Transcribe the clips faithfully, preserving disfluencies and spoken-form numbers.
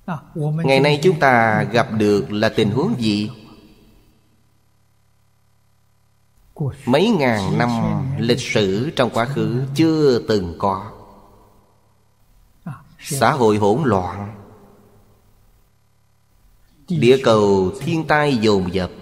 Ngày nay chúng ta gặp được là tình huống gì? Mấy ngàn năm lịch sử trong quá khứ chưa từng có. Xã hội hỗn loạn, địa cầu thiên tai dồn dập,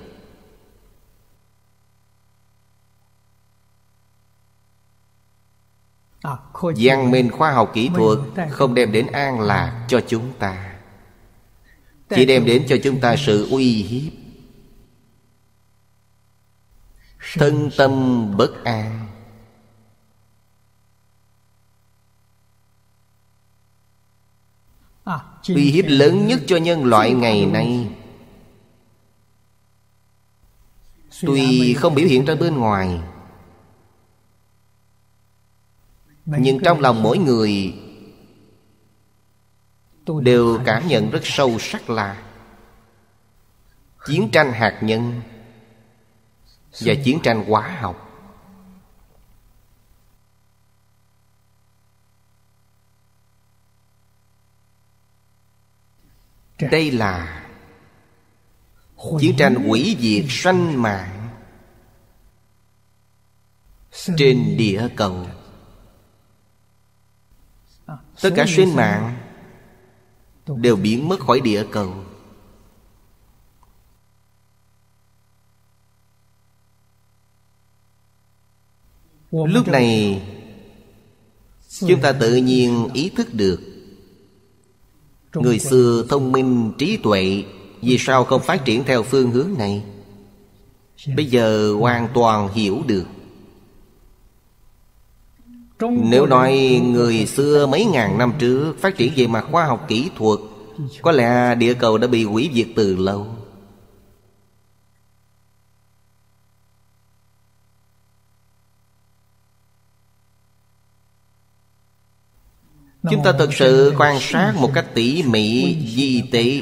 văn minh khoa học kỹ thuật không đem đến an lạc cho chúng ta, chỉ đem đến cho chúng ta sự uy hiếp, thân tâm bất an. Uy hiếp lớn nhất cho nhân loại ngày nay, tuy không biểu hiện ra bên ngoài, nhưng trong lòng mỗi người đều cảm nhận rất sâu sắc là chiến tranh hạt nhân và chiến tranh hóa học. Đây là chiến tranh hủy diệt sanh mạng trên địa cầu. Tất cả sinh mạng đều biến mất khỏi địa cầu. Lúc này chúng ta tự nhiên ý thức được người xưa thông minh trí tuệ vì sao không phát triển theo phương hướng này. Bây giờ hoàn toàn hiểu được. Nếu nói người xưa mấy ngàn năm trước phát triển về mặt khoa học kỹ thuật, có lẽ địa cầu đã bị hủy diệt từ lâu. Chúng ta thực sự quan sát một cách tỉ mỉ, di tế,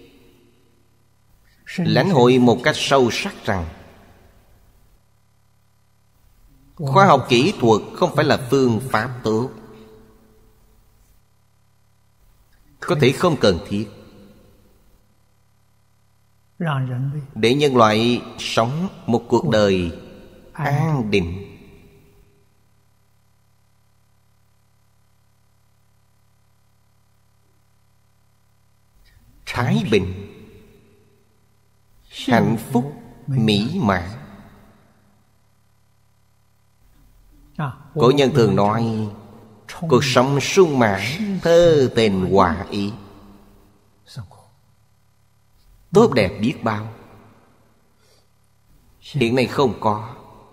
lãnh hội một cách sâu sắc rằng khoa học kỹ thuật không phải là phương pháp tốt, có thể không cần thiết để nhân loại sống một cuộc đời an định, thái bình, hạnh phúc, mỹ mãn. Cổ nhân thường nói cuộc sống sung mãn, thơ tình hòa ý, tốt đẹp biết bao. Hiện nay không có.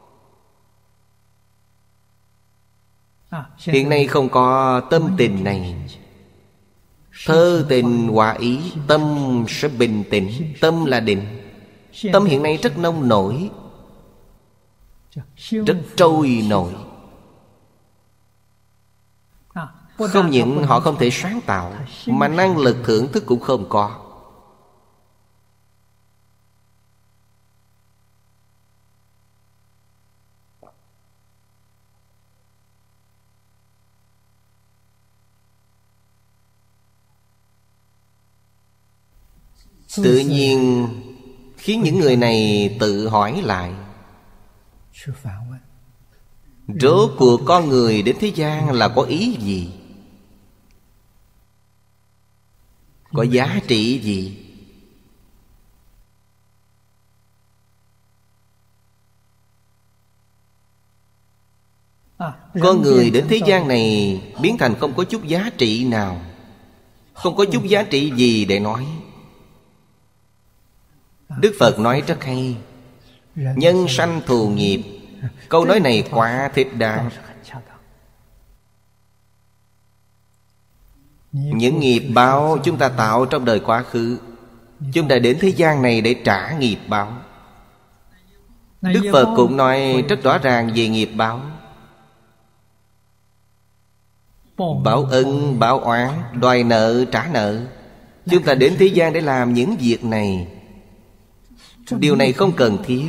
Hiện nay không có tâm tình này. Thơ tình hòa ý, tâm sẽ bình tĩnh. Tâm là định. Tâm hiện nay rất nông nổi, rất trôi nổi. Không những họ không thể sáng tạo, mà năng lực thưởng thức cũng không có. Tự nhiên khiến những người này tự hỏi lại, rốt cuộc con người đến thế gian là có ý gì? Có giá trị gì? Con người đến thế gian này biến thành không có chút giá trị nào, không có chút giá trị gì để nói. Đức Phật nói rất hay: nhân sanh thù nghiệp. Câu nói này quá thích đáng. Những nghiệp báo chúng ta tạo trong đời quá khứ, chúng ta đến thế gian này để trả nghiệp báo. Đức Phật cũng nói rất rõ ràng về nghiệp báo: báo ân, báo oán, đòi nợ, trả nợ. Chúng ta đến thế gian để làm những việc này. Điều này không cần thiết.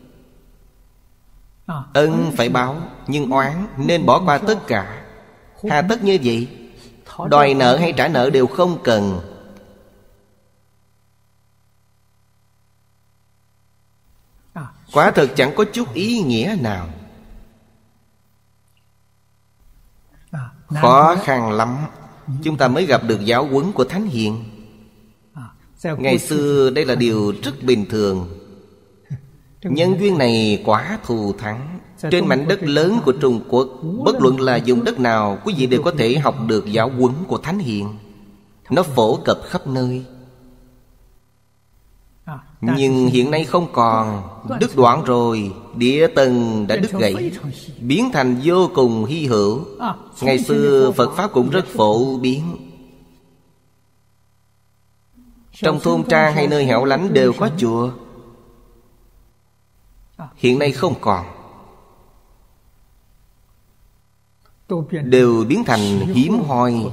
Ân phải báo, nhưng oán nên bỏ qua tất cả. Hà tất như vậy? Đòi nợ hay trả nợ đều không cần. Quả thật chẳng có chút ý nghĩa nào. Khó khăn lắm chúng ta mới gặp được giáo huấn của Thánh Hiền. Ngày xưa đây là điều rất bình thường. Nhân duyên này quả thù thắng. Trên mảnh đất lớn của Trung Quốc, bất luận là vùng đất nào, quý vị đều có thể học được giáo huấn của Thánh Hiền. Nó phổ cập khắp nơi. Nhưng hiện nay không còn. Đứt đoạn rồi. Địa tầng đã đứt gãy, biến thành vô cùng hy hữu. Ngày xưa Phật Pháp cũng rất phổ biến. Trong thôn trang hay nơi hẻo lánh đều có chùa. Hiện nay không còn, đều biến thành hiếm hoi.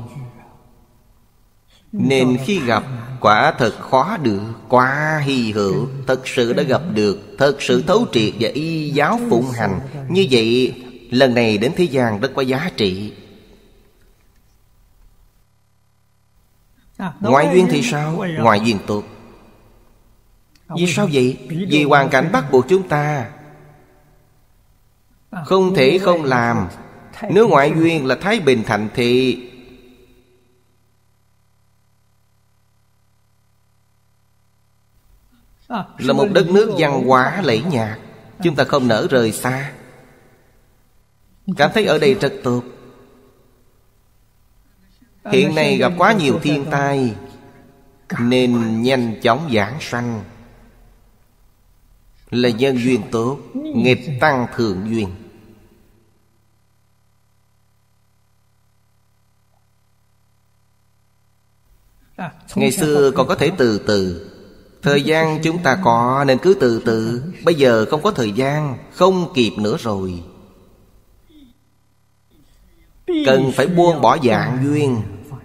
Nên khi gặp, quả thật khó được, quá hy hữu. Thật sự đã gặp được, thật sự thấu triệt và y giáo phụng hành. Như vậy lần này đến thế gian rất có giá trị. Ngoại duyên thì sao? Ngoại duyên tốt. Vì sao vậy? Vì hoàn cảnh bắt buộc chúng ta không thể không làm. Nếu ngoại duyên là thái bình thạnh thì là một đất nước văn hóa lẫy nhạc, chúng ta không nỡ rời xa. Cảm thấy ở đây rất tốt. Hiện nay gặp quá nhiều thiên tai nên nhanh chóng giảng sanh, là nhân duyên tốt. Nghịch tăng thượng duyên. Ngày xưa còn có thể từ từ. Thời gian chúng ta có nên cứ từ từ. Bây giờ không có thời gian, không kịp nữa rồi. Cần phải buông bỏ dạng duyên,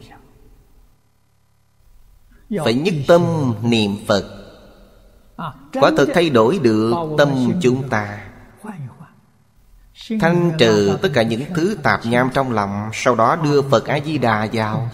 phải nhất tâm niệm Phật. Quả thật thay đổi được tâm chúng ta, thanh trừ tất cả những thứ tạp nham trong lòng. Sau đó đưa Phật A-di-đà vào.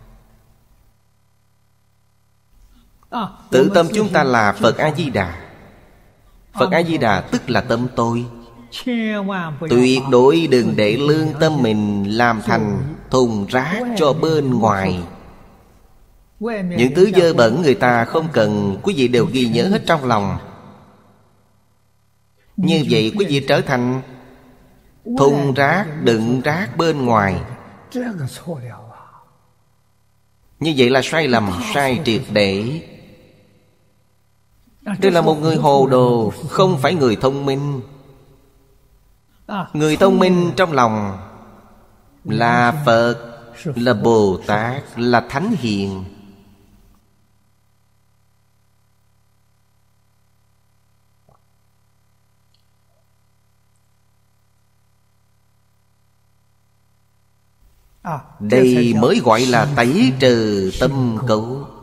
Tự tâm chúng ta là Phật A-di-đà. Phật A-di-đà tức là tâm tôi. Tuyệt đối đừng để lương tâm mình làm thành thùng rác cho bên ngoài. Những thứ dơ bẩn người ta không cần, quý vị đều ghi nhớ hết trong lòng. Như vậy quý vị trở thành thùng rác đựng rác bên ngoài. Như vậy là sai lầm, sai triệt để. Đây là một người hồ đồ, không phải người thông minh. Người thông minh trong lòng là Phật, là Bồ Tát, là Thánh Hiền. Đây mới gọi là tẩy trừ tâm cấu.